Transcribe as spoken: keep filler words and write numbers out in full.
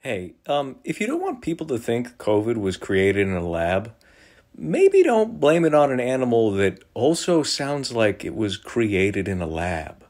Hey, um, if you don't want people to think COVID was created in a lab, maybe don't blame it on an animal that also sounds like it was created in a lab.